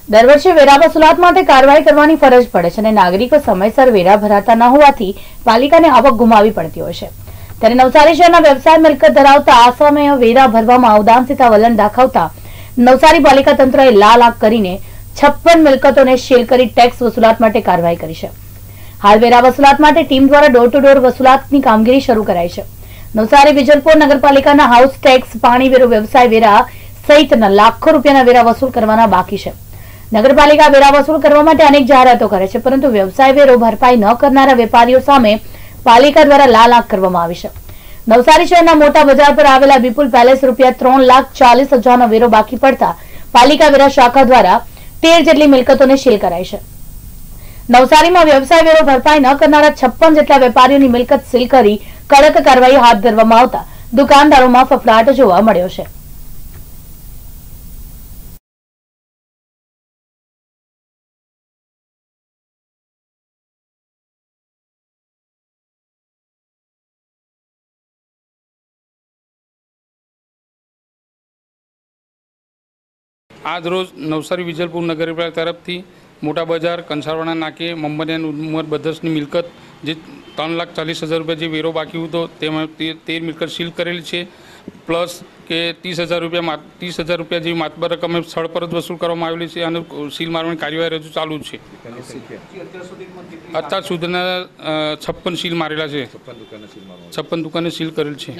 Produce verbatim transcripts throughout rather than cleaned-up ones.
દર વર્ષે વેરા વસૂલાત માટે કાર્યવાહી કરવાની ફરજ પડે છે અને નાગરિકો સમયસર વેરા ભરાતા ન હોવાથી પાલિકાને આવક ગુમાવવી પડતી હોય છે। ત્યારે નવસારી શહેરના વ્યવસાય મિલકત ધરાવતા આસામે વેરા ભરવામાં અવદાનસિતા વલણ દાખવતા નવસારી પાલિકા તંત્રએ લાલ આંખ કરીને છપ્પન મિલકતોને સીલ કરી ટેક્સ વસૂલાત માટે કાર્યવાહી કરી છે। હાલ વેરા વસૂલાત માટે ટીમ દ્વારા ડોર ટુ ડોર વસૂલાતની કામગીરી શરૂ કરાઈ છે। નવસારી વિજલપુર નગરપાલિકાના હાઉસ ટેક્સ, પાણી વેરો, વ્યવસાય વેરા સહિતના લાખો રૂપિયાના વેરા વસૂલ કરવાના બાકી છે। નગરપાલિકા વેરા વસૂલ કરવા માટે અનેક જાહેરાતો કરે છે, પરંતુ વ્યવસાય વેરો ભરપાઈ ન કરનારા વેપારીઓ સામે પાલિકા દ્વારા લાલ આંખ કરવામાં આવી છે। નવસારી શહેરના મોટા બજાર પર આવેલા વિપુલ પેલેસ રૂપિયા ત્રણ લાખ ચાલીસ હજારનો વેરો બાકી પડતા પાલિકા વેરા શાખા દ્વારા તેર જેટલી મિલકતોને સીલ કરાઈ છે। નવસારીમાં વ્યવસાય વેરો ભરપાઈ ન કરનારા છપ્પન જેટલા વેપારીઓની મિલકત સીલ કરી કડક કાર્યવાહી હાથ ધરવામાં આવતા દુકાનદારોમાં ફફડાટ જોવા મળ્યો છે। आज रोज नवसारी विजलपुर नगरपालिका तरफथी मोटा बजार कंसारवाड़ा नाके मोहम्मद उमर बदर्सनी मिलकत जे तीन लाख चालीस हज़ार रुपया जो वेरो बाकी हो तो तेर मिलकत सील करेल है। प्लस के तीस हज़ार रुपया तीस हज़ार रुपया जी मातबर रकम स्थल पर ज वसूल करवामां आवेली छे अने सील मारवानी कार्यवाही हजू चालू है। अत्यार सुधीना छप्पन सील मारेला है, छप्पन दुकाने सील करेल है।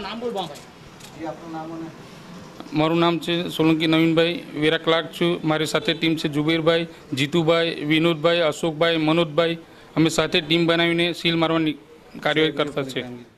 मारू नाम है सोलंकी नवीन भाई, वेरा क्लार्क छू। मारी साथे टीम है जुबेर भाई, जीतू भाई, विनोद भाई, अशोक भाई, मनोज भाई। अमे साथे टीम बनावीने सील मारवानी कार्यवाही करता है।